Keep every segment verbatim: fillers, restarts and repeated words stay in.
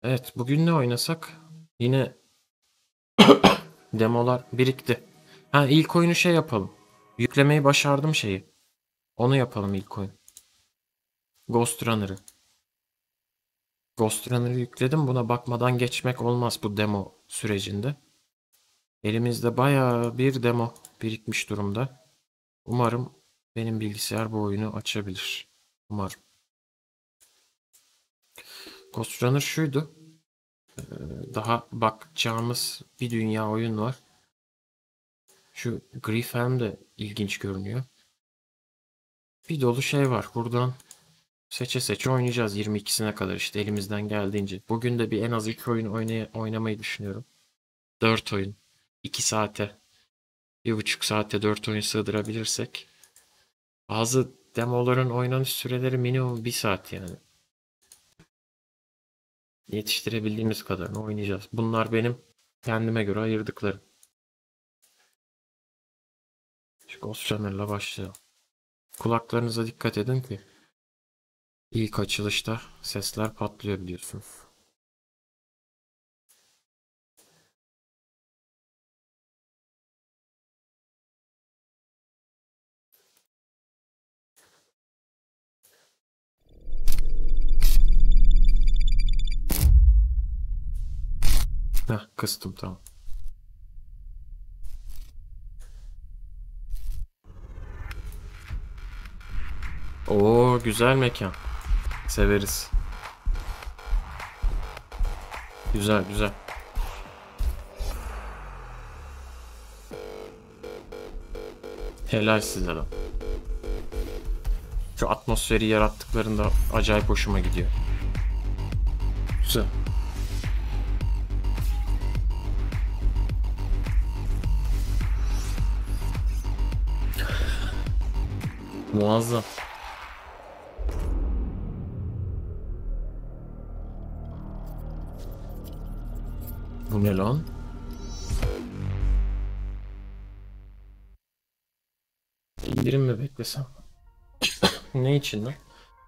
Evet, bugün ne oynasak? Yine demolar birikti. Ha, ilk oyunu şey yapalım. Yüklemeyi başardım şeyi. Onu yapalım ilk oyun. Ghost Runner'ı. Ghost Runner'ı yükledim. Buna bakmadan geçmek olmaz bu demo sürecinde. Elimizde bayağı bir demo birikmiş durumda. Umarım benim bilgisayar bu oyunu açabilir. Umarım. Ghost Runner şuydu. Ee, Daha bakacağımız bir dünya oyun var. Şu Gryph de ilginç görünüyor. Bir dolu şey var. Buradan seçe seçe oynayacağız yirmi ikisine kadar işte elimizden geldiğince. Bugün de bir en az iki oyun oynay oynamayı düşünüyorum. Dört oyun. iki saate, bir buçuk saate dört oyun sığdırabilirsek. Bazı demoların oynanış süreleri minimum bir saat yani. Yetiştirebildiğimiz kadarını oynayacağız. Bunlar benim kendime göre ayırdıklarım. Şu Ghost Runner'la başlayalım. Kulaklarınıza dikkat edin ki ilk açılışta sesler patlıyor biliyorsunuz. Heh, kıstım tamam. Oo, güzel mekan. Severiz. Güzel güzel. Helal size lan. Şu atmosferi yarattıklarında acayip hoşuma gidiyor. Güzel. Muazzam. Bu ne lan? İndirim mi beklesem? Ne için lan?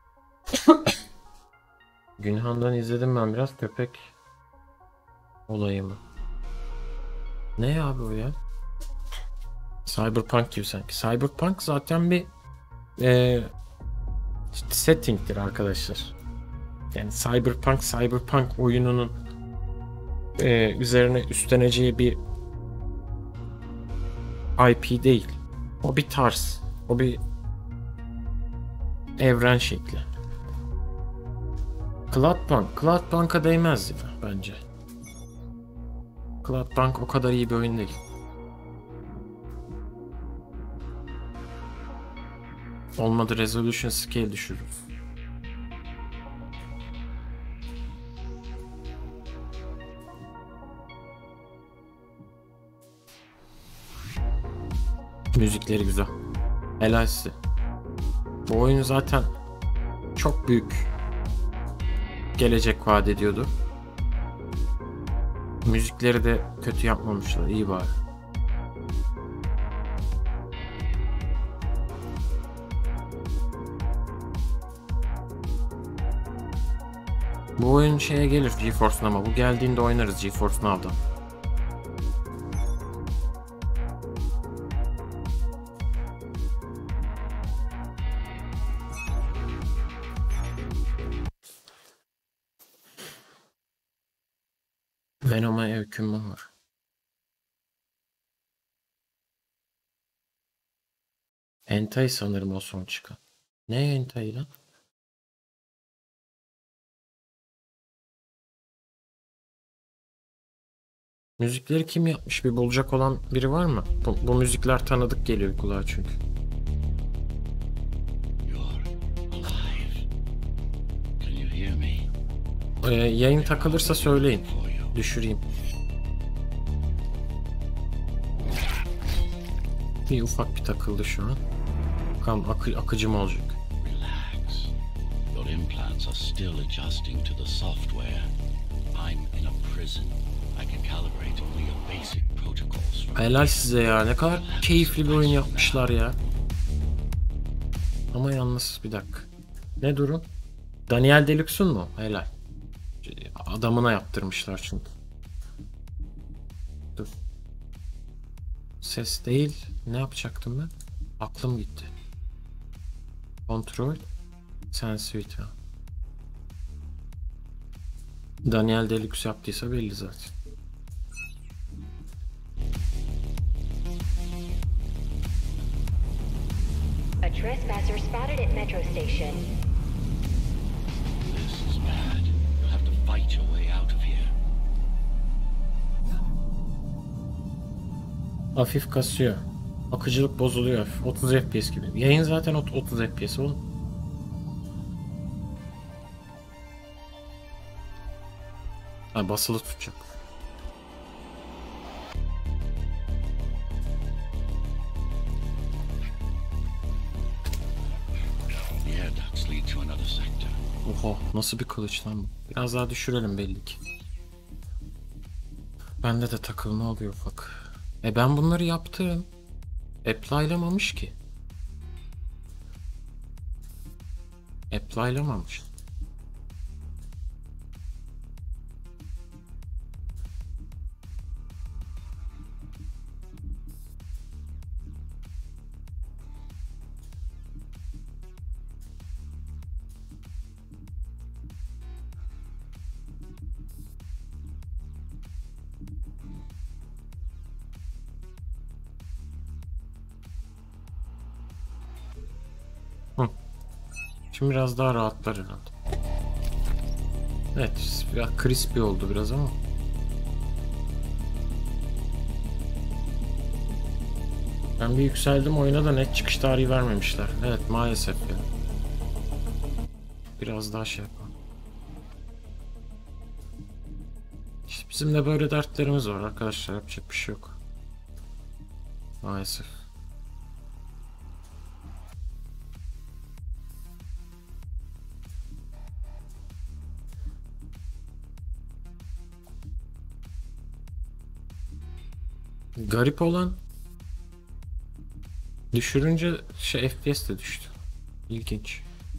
Günhan'dan izledim ben biraz köpek olayımı. Ne ya abi o ya? Cyberpunk gibi sanki. Cyberpunk zaten bir e, setting'tir arkadaşlar. Yani Cyberpunk Cyberpunk oyununun e, üzerine üstleneceği bir I P değil. O bir tarz. O bir evren şekli. Cloudpunk. Cloudpunk'a değmez ya bence. Cloudpunk o kadar iyi bir oyun değil. Olmadı resolution scale düşürürüz. Müzikleri güzel. Helal size. Bu oyun zaten çok büyük gelecek vaat ediyordu. Müzikleri de kötü yapmamışlar. İyi bari. Bu oyun şeye gelir GeForce Now'a. Bu geldiğinde oynarız GeForce Now'da. Venom'a öyküm var. Hentai sanırım o son çıkan. Ne hentai lan? Müzikleri kim yapmış? Bir bulacak olan biri var mı? Bu, bu müzikler tanıdık geliyor kulağa çünkü. Ee, yayın takılırsa söyleyin. Düşüreyim. Bir ufak bir takıldı şu an. Bakalım akı, akıcı mı olacak? Your implants are still adjusting to the software. I'm in a prison. I can calibrate only your basic protocols. Helal size ya. Ne kadar keyifli bir oyun yapmışlar ya. Ama yalnız bir dakika. Ne durum? Daniel Deluxe'un mu? Helal. Adamına yaptırmışlar çünkü. Dur. Ses değil. Ne yapacaktım ben? Aklım gitti. Kontrol. Sensitivity. Daniel Deluxe yaptıysa belli zaten. A trespasser spotted at Metro Station. This is bad. You'll have to fight your way out of here. Hafif kasıyor. Akıcılık bozuluyor hafif. otuz F P S gibi. Yayın zaten otuz F P S oğlum. Ha, basılı tutacak. The air ducts lead to another sector. Oha, nasıl bir kılıç lan bu? Biraz daha düşürelim belli ki. Bende de takılma oluyor ufak. E ben bunları yaptım. Apply'lamamış ki. Apply'lamamış. Hı. Şimdi biraz daha rahatlar herhalde. Evet, biraz crispy oldu biraz ama. Ben bir yükseldim, oyuna da net çıkış tarihi vermemişler. Evet, maalesef ya. Biraz daha şey yapalım. İşte bizim de böyle dertlerimiz var arkadaşlar, yapacak bir şey yok. Maalesef. Garip olan, düşürünce şey F P S de düştü. İlginç.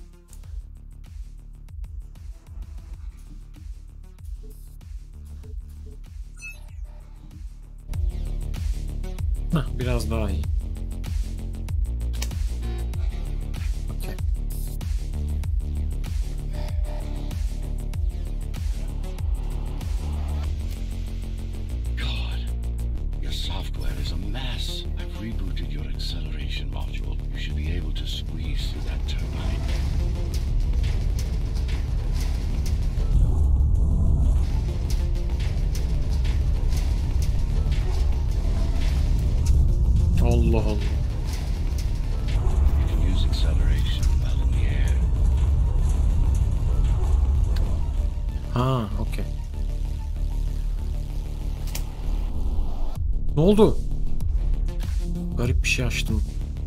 Hah, biraz daha iyi. Okay. Software is a mess. I've rebooted your acceleration module. You should be able to squeeze through that turbine. Allah Allah. You can use acceleration while in the air. Ha, okey. Ne oldu? Garip bir şey açtım.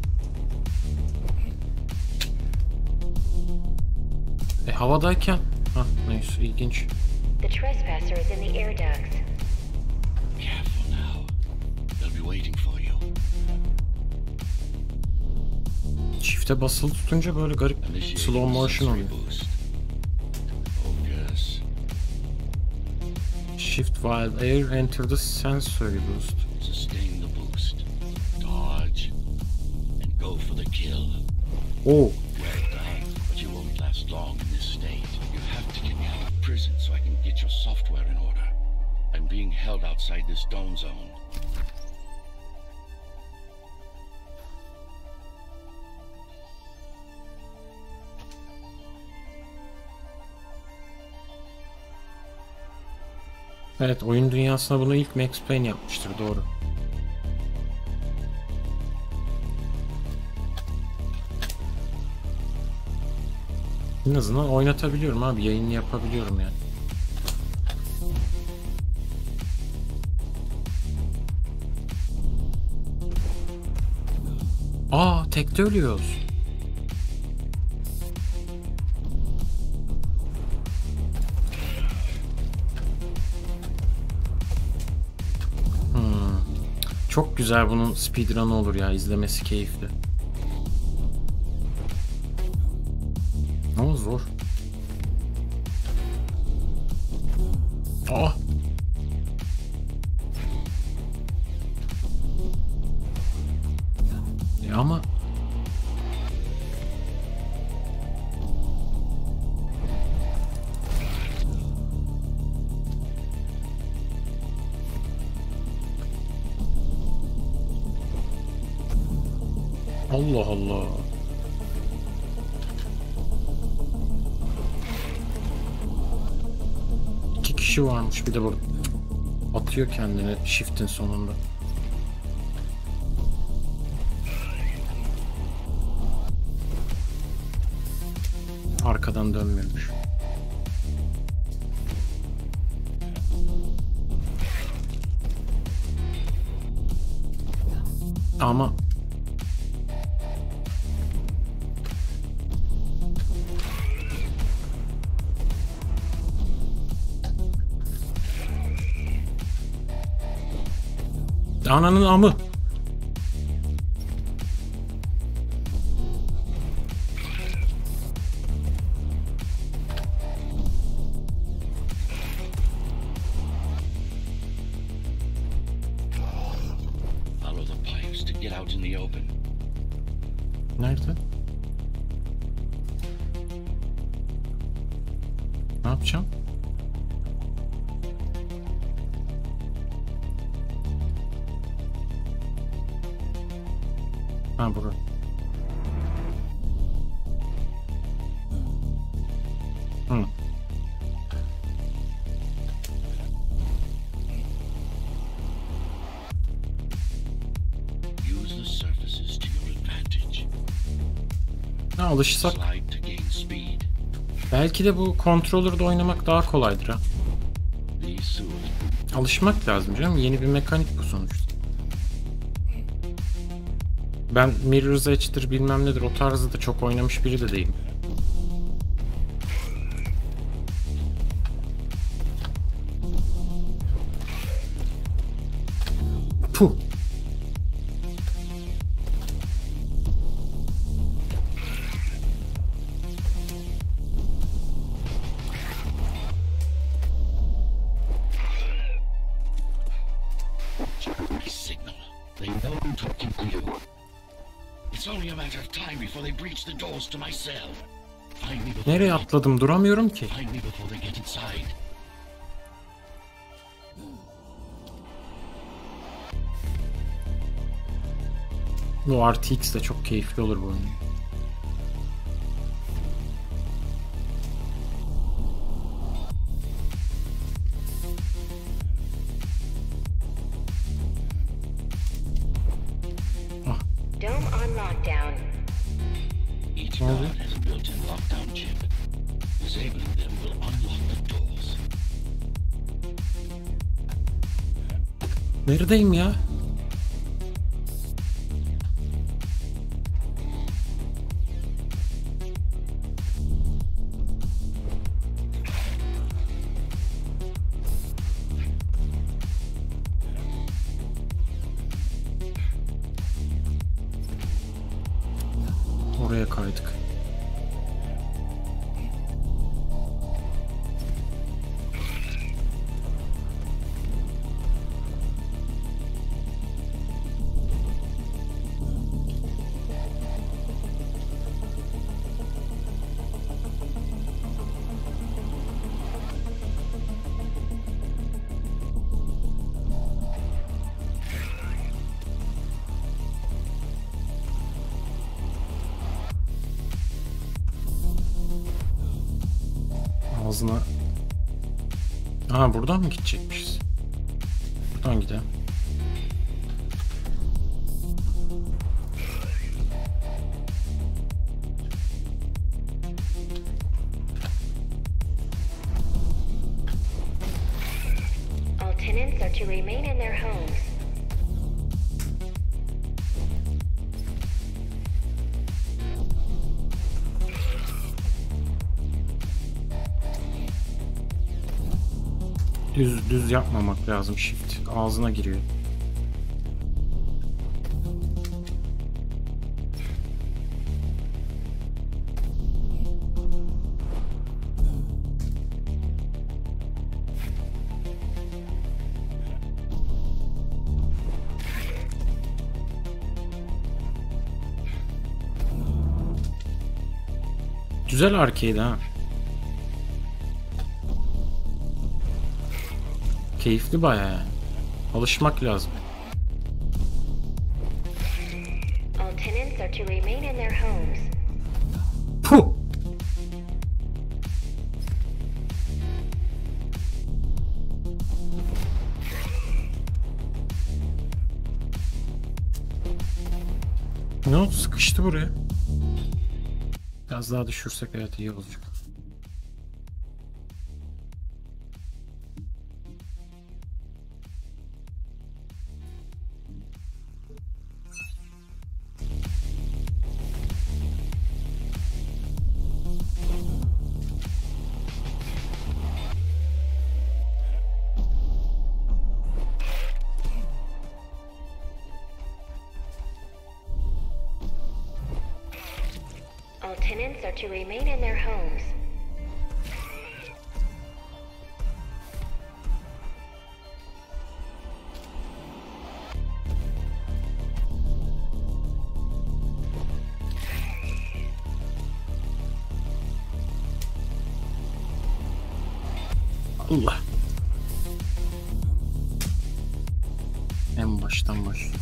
E havadayken. Ha neyse, ilginç. The trespasser is in the air ducts. Careful now. They'll be waiting for you. Çifte basılı tutunca böyle garip Initiate slow motion sensory oluyor. boost. Focus. Shift while air enter the sensory boost. Sustain the boost. Dodge. And go for the kill. Oh. Well done, but you won't last long in this state. You have to get me out of prison so I can get your software in order. I'm being held outside this dome zone. Evet, oyun dünyasına bunu ilk Max Payne yapmıştır, doğru. En azından oynatabiliyorum abi, yayını yapabiliyorum yani. Aa, tekte ölüyoruz. Hmm. Çok güzel, bunun speedrun'ı olur ya, izlemesi keyifli. Ama zor. Oh. E ama Allah Allah. İki kişi varmış bir de burada. Atıyor kendini shift'in sonunda. Arkadan dönmüyormuş. Ama ananın amı. Follow the pipes to get out in the open. Nerede? Ne yapacağım? Ha burada. Hı. Use the surfaces to your advantage. Ha, alışsak Slide to gain speed. belki de bu controller'da oynamak daha kolaydır ha. These sewers Alışmak lazım canım. Yeni bir mekanik bu sonuçta. Ben Mirror's Edge'dir bilmem nedir o tarzı da çok oynamış biri de değilim. Puh. my signal. They know I'm talking to you. It's only a matter of time before they breach the doors to my cell. Find me before Nereye they, atladım? Duramıyorum ki. find me before they get inside. Bu R T X de çok keyifli olur bu oyun. Dome on lockdown. Each Mhm. guard has a built-in lockdown chip. Disabling them will unlock the doors. Neredeyim ya? Oraya kaydık. Ağzına... Aha buradan mı gidecekmişiz? Buradan gidelim. All tenants are to remain in their homes. Düz düz yapmamak lazım shift. Ağzına giriyor. Güzel arcade ha. Keyifli bayağı yani. Alışmak lazım. All tenants are to remain in their homes. Puh! Ne oldu? Sıkıştı buraya. Biraz daha düşürsek evet iyi olacak. All tenants are to remain in their homes. Allah. En baştan başlıyoruz.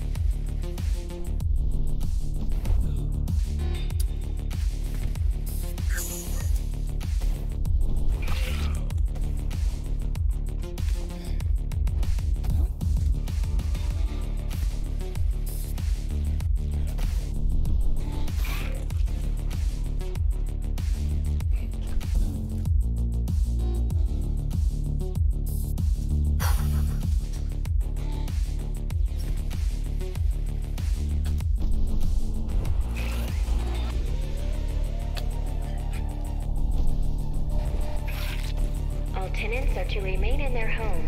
All tenants are to remain in their homes.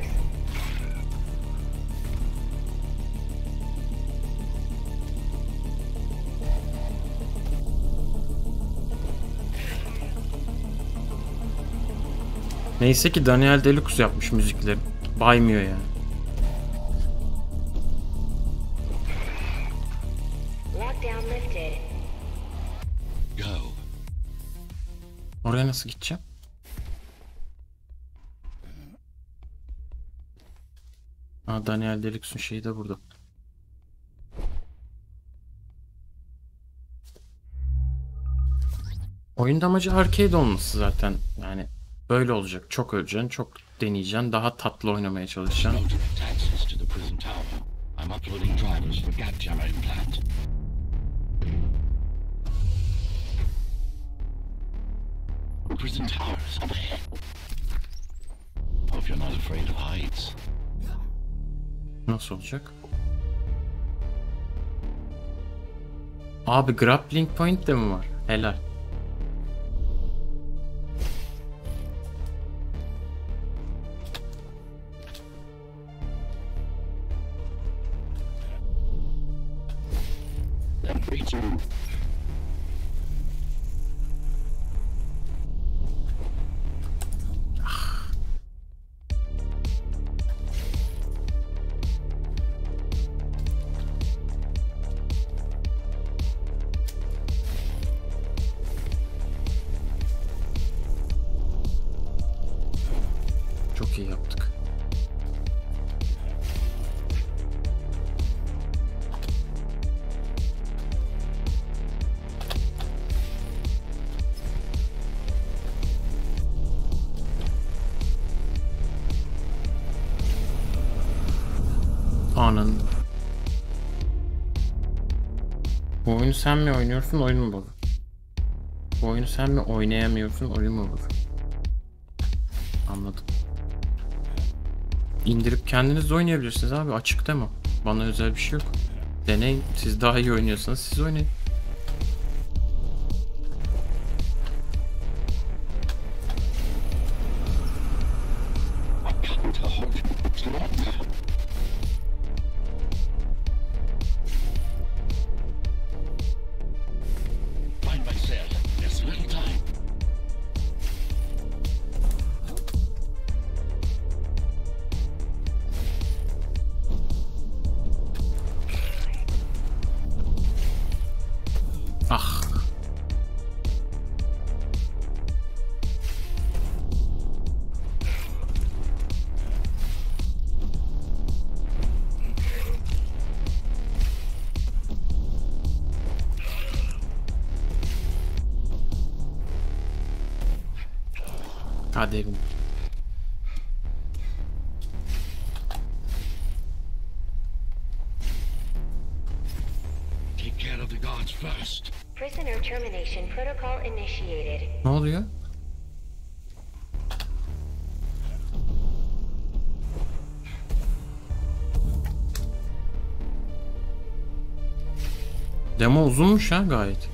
Neyse ki Daniel Deluxe yapmış müzikleri. Baymıyor yani. Lockdown lifted. Go. Oraya nasıl gideceğim? Aa, Daniel Deluxe'un şeyi de burada. Oyunda amacı arcade olması zaten. Yani böyle olacak. Çok öleceksin, çok deneyeceksin. Daha tatlı oynamaya çalışacaksın. Noted access to the prison tower. I'm uploading drivers for gap jammer implant. Prison towers up ahead. Hope you're not afraid of heights. Nasıl olacak? Abi grappling point de mi var? Helal. Then reach you. Çok iyi yaptık. Anın. Bu oyunu sen mi oynuyorsun, oyun mu bozuk? Bu oyunu sen mi oynayamıyorsun, oyun mu bozuk? Anladım. İndirip kendiniz de oynayabilirsiniz abi. Açık demo. Bana özel bir şey yok. Deneyin. Siz daha iyi oynuyorsanız siz oynayın. Find my cell. There's little time. Hadi evine. Take care of the guards first. Prisoner termination protocol initiated. Ne oluyor? Demo uzunmuş ha gayet.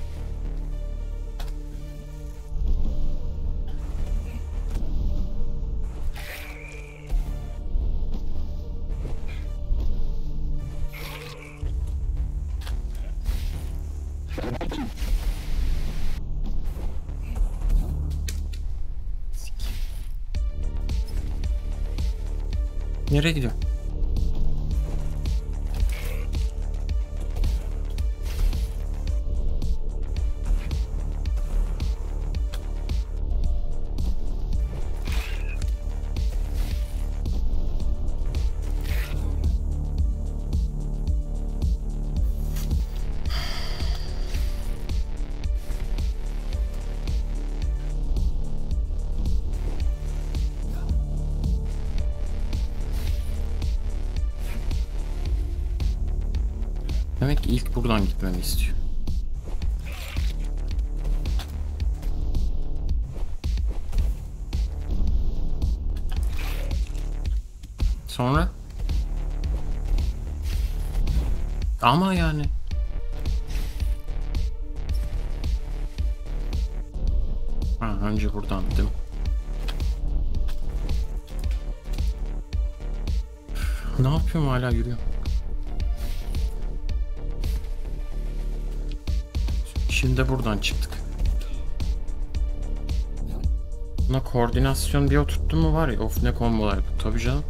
Nereye gidiyor? Demek ki ilk buradan gitmemi istiyor. Sonra? Ama yani. Ha, önce buradan değil mi? Ne yapıyorum, hala yürüyorum. Şimdi de buradan çıktık. Buna koordinasyon bir oturttum mu var ya, of ne kombolar bu, tabii canım.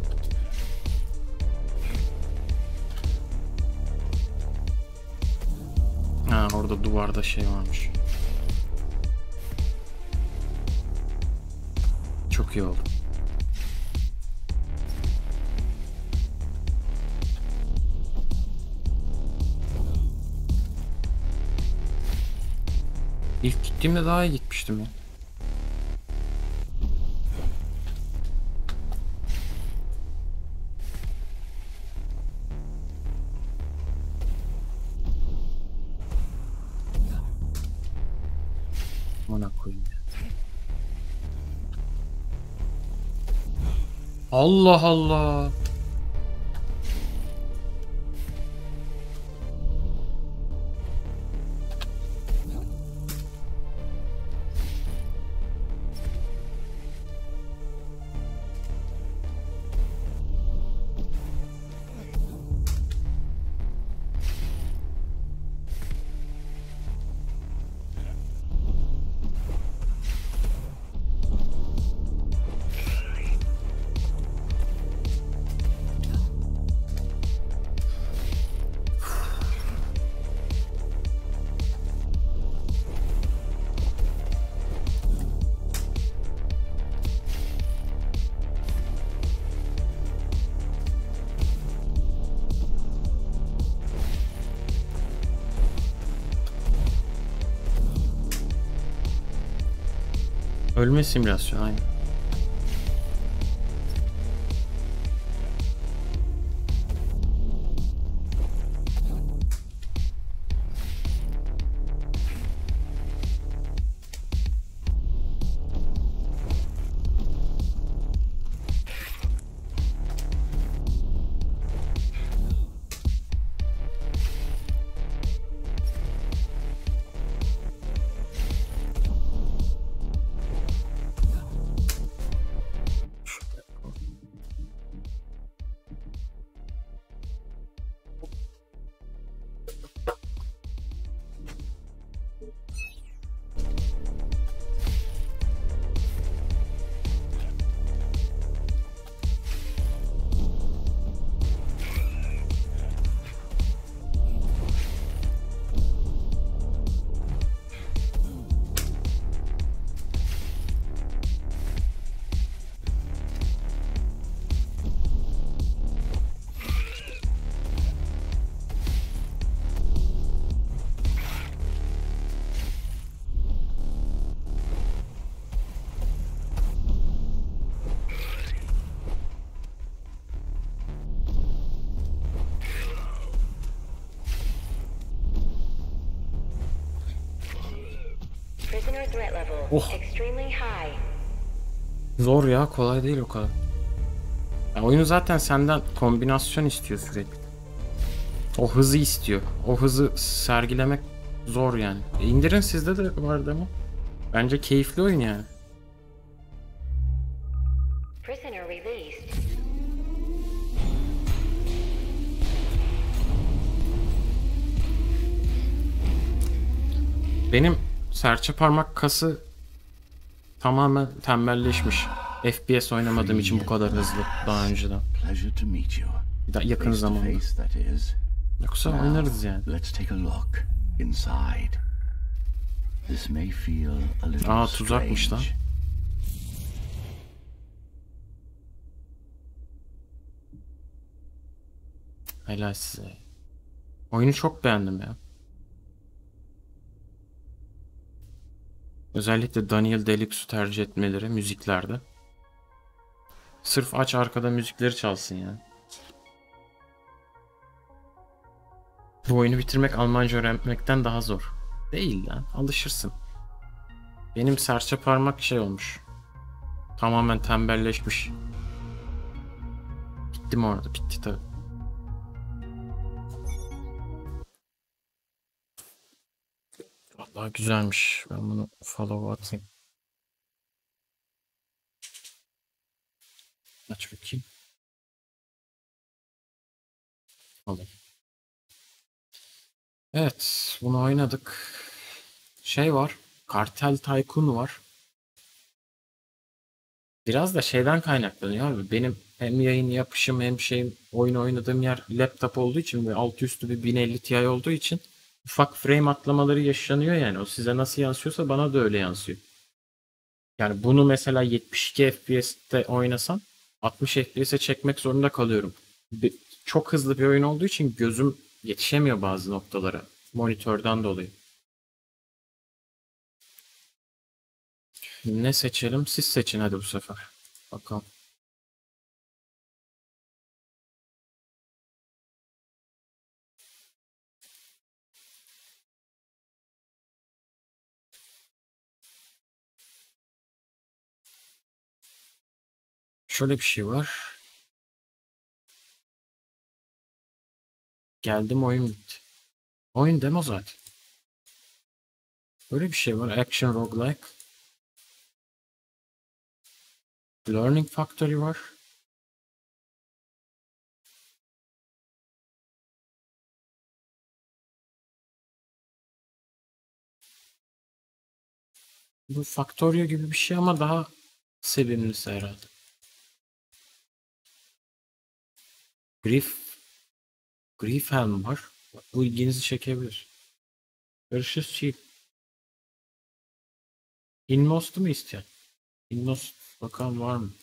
Ha, orada duvarda şey varmış. Çok iyi oldu. İlk gittiğimde daha iyi gitmiştim ya. Bana koyayım. Allah Allah. Ölme simülasyonu aynı. Threat level Oh. extremely high. Zor ya, kolay değil o kadar. Ya oyun zaten senden kombinasyon istiyor sürekli. O hızı istiyor. O hızı sergilemek zor yani. E indirin, sizde de var değil mi? Bence keyifli oyun yani. Prisoner released. Benim serçe parmak kası tamamen tembelleşmiş. F P S oynamadığım için bu kadar hızlı daha önceden. Pleasure to meet you. Da yakın Face to zamanda. face, that is. Yoksa Now, oynarız yani. let's take a look inside. This may feel a little Aa, tuzakmış lan. strange. Helal size. Oyunu çok beğendim ya. Özellikle Daniel Day-Lewis'u tercih etmeleri müziklerde. Sırf aç arkada müzikleri çalsın ya. Bu oyunu bitirmek Almanca öğrenmekten daha zor. Değil lan, alışırsın. Benim serçe parmak şey olmuş. Tamamen tembelleşmiş. Bitti mi orada? Bitti tabii. Vallahi güzelmiş. Ben bunu follow atayım. Aç bakayım. Alayım. Evet, bunu oynadık. Şey var. Cartel Tycoon var. Biraz da şeyden kaynaklanıyor abi. Benim hem yayın yapışım hem şeyim, oyun oynadığım yer laptop olduğu için ve altı üstü bir bin elli Ti olduğu için ufak frame atlamaları yaşanıyor yani. O size nasıl yansıyorsa bana da öyle yansıyor. Yani bunu mesela yetmiş iki F P S'te oynasam altmış F P S'e çekmek zorunda kalıyorum. Bir- çok hızlı bir oyun olduğu için gözüm yetişemiyor bazı noktalara. Monitörden dolayı. Ne seçelim? Siz seçin hadi bu sefer. Bakalım. Şöyle bir şey var. Geldim, oyun bitti. Oyun demo zaten. Böyle bir şey var. Action roguelike. Learning Factory var. Bu Factorio gibi bir şey ama daha sevimlisi herhalde. Grief Grief Helm var. Bak, bu ilginizi çekebilir. Görüşürüz Chief. Inmost'u mu isteyen? Inmost bakalım var mı?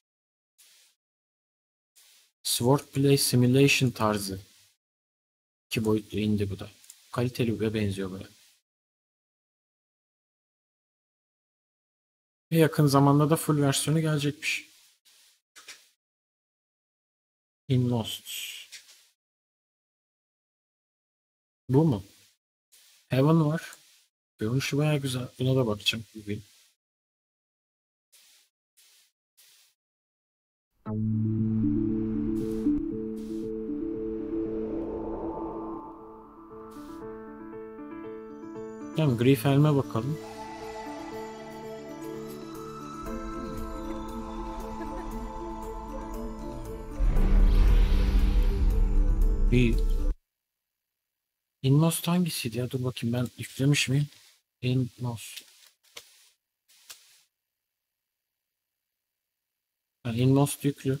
Swordplay Simulation tarzı. İki boyutlu indi bu da. Kaliteli ve benziyor böyle. Ve yakın zamanda da full versiyonu gelecekmiş. Inmost. Bu mu? Heaven var. Görünüşü bayağı güzel. Buna da bakacağım bugün. Tamam, Grief Helm'e bakalım. Bir Inmost hangisiydi ya? Dur bakayım, ben yüklemiş miyim? Inmost. Ha, Inmost yüklü.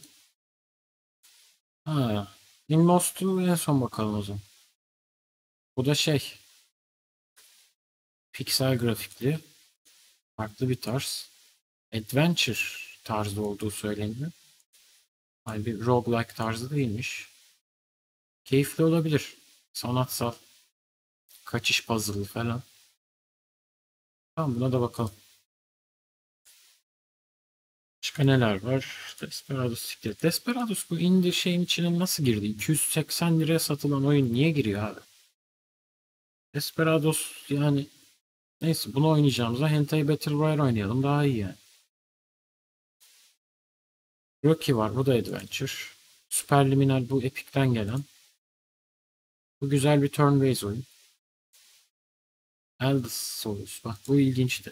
Ha, Inmost'u en son bakalım o zaman. Bu da şey. Piksel grafikli. Farklı bir tarz. Adventure tarzı olduğu söyleniyor. Yani bir roguelike tarzı değilmiş. Keyifli olabilir. Sanatsal. Kaçış puzzle'lı falan. Tamam, buna da bakalım. Başka neler var? Desperados siktir. Desperados bu indie şeyin içine nasıl girdi? iki yüz seksen liraya satılan oyun niye giriyor abi? Desperados yani Neyse bunu oynayacağımıza Hentai Battle Royale oynayalım daha iyi yani. Rocky var, bu da Adventure. Superliminal bu Epic'ten gelen. Bu güzel bir turn-based oyun. Elder Souls bak bu ilginçti.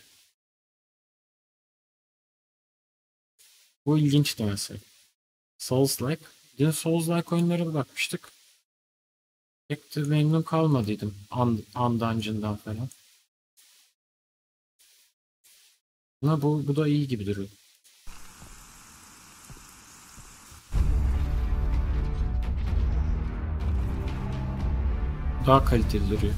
Bu ilginçti mesela. Souls-like. Dün Souls-like oyunlara da bakmıştık. Pek de memnun kalmadıydım. Un, Undaungeon'dan falan. Ama bu, bu da iyi gibi duruyor. Daha kaliteli duruyor.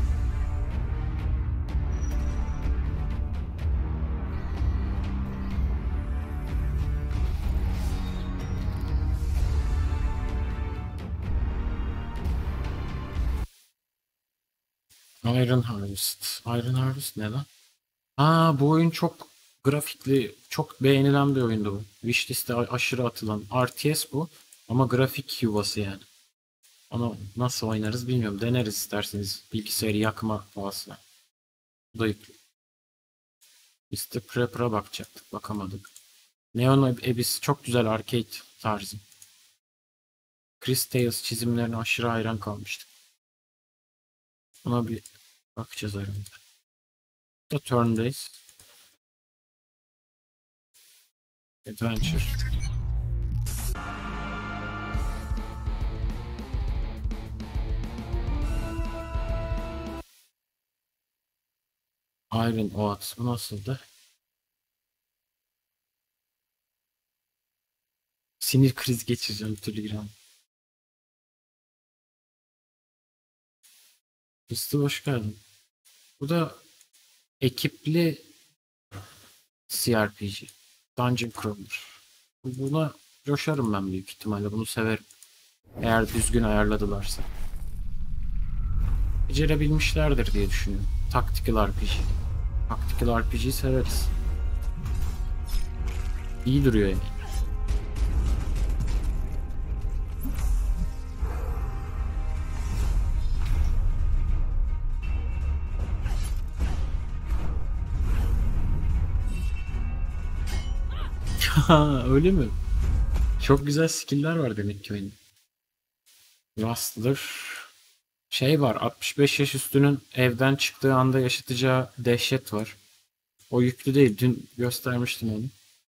Iron Harvest. Iron Harvest ne lan? Aa bu oyun çok grafikli, çok beğenilen bir oyundu bu. Wishlist'e a- aşırı atılan. R T S bu ama grafik yuvası yani. Ama nasıl oynarız bilmiyorum. Deneriz isterseniz bilgisayarı yakma pahasına. Bu da yüklü. Biz de Prepper'a bakacaktık. Bakamadık. Neon Abyss çok güzel arcade tarzı. Chris Tales çizimlerine aşırı hayran kalmıştık. Buna bir bakacağız herhalde. Bu da turn-based. Adventure. Iron Oath. Bu nasıldı? Sinir krizi geçireceğim Telegram. Üstü hoş geldin. Bu da ekipli C R P G. Dungeon Crawler. Buna coşarım ben büyük ihtimalle. Bunu severim. Eğer düzgün ayarladılarsa. Becerebilmişlerdir diye düşünüyorum. Tactical R P G. Tactical R P G'yi severiz. İyi duruyor yani. Öyle mi? Çok güzel skill'ler var demek ki oyunda. Rustler. Şey var, altmış beş yaş üstünün evden çıktığı anda yaşatacağı dehşet var. O yüklü değil. Dün göstermiştim onu.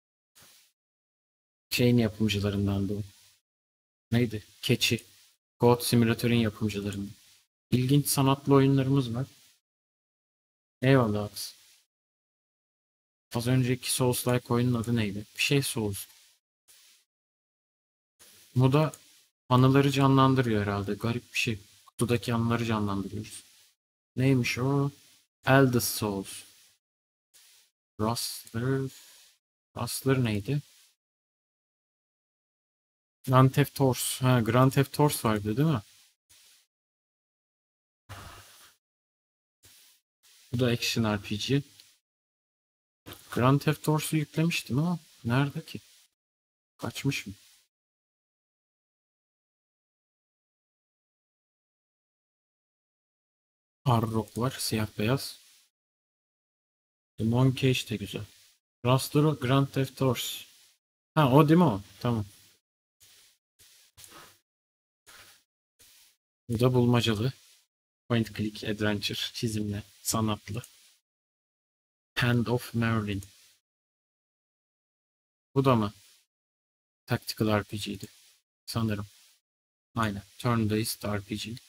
Şeyin yapımcılarından bu. Neydi? Keçi. Goat Simulator'ın yapımcılarından. İlginç sanatlı oyunlarımız var. Eyvallah Aks. Az önceki Souls-like oyunun adı neydi? Bir şey Souls. Bu da anıları canlandırıyor herhalde. Garip bir şey. Kutudaki anıları canlandırıyoruz. Neymiş o? Elder Souls. Rustler. Rustler neydi? Grand Theft Wars. Ha, Grand Theft Wars vardı değil mi? Bu da Action R P G. Grand Theft Wars'u yüklemiştim ama nerede ki? Kaçmış mı? Hard Rock var. Siyah beyaz. The Monkey işte güzel. Rustler Grand Theft Wars. Ha o değil mi o? Tamam. Bu da bulmacalı. Point click adventure çizimle. Sanatlı. Hand of Merlin. Bu da mı? Tactical R P G'ydi. Sanırım. Aynen. Turn-based R P G.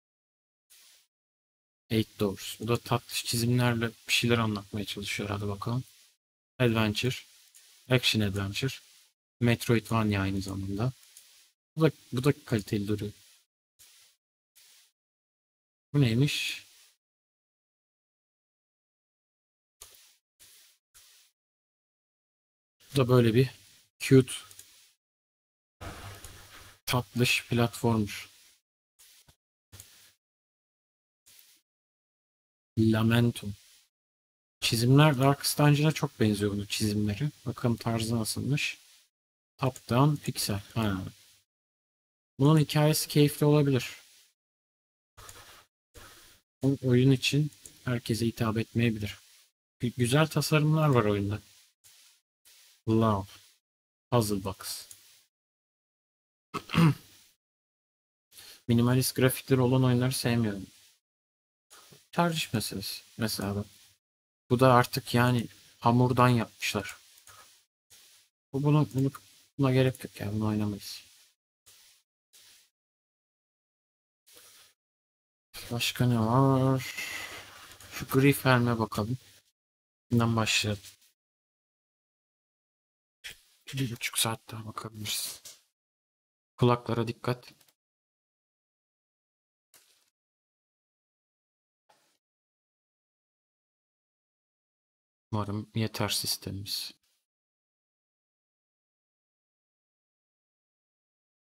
Eight Doors. Bu da tatlı çizimlerle bir şeyler anlatmaya çalışıyor. Hadi bakalım. Adventure. Action Adventure. Metroidvania aynı zamanda. Bu da, bu da kaliteli duruyor. Bu neymiş? Bu da böyle bir cute tatlış platformmuş. Lamentum. Çizimler Darkest Dungeon'a çok benziyor bunun çizimleri. Bakalım tarzı nasılmış. Top down pixel. Ha. Bunun hikayesi keyifli olabilir. O oyun için herkese hitap etmeyebilir. Gü- Güzel tasarımlar var oyunda. Love. Puzzle Box. Minimalist grafikleri olan oyunları sevmiyorum. Tercih meselesi. Mesela bak. Bu da artık yani hamurdan yapmışlar. Bu bunu, bunu buna gerek yok ya. Bunu oynamayız. Başka ne var? Şu gri filme bakalım. Bundan başlayalım. Bir buçuk saat daha bakabiliriz. Kulaklara dikkat. Umarım yeter sistemimiz.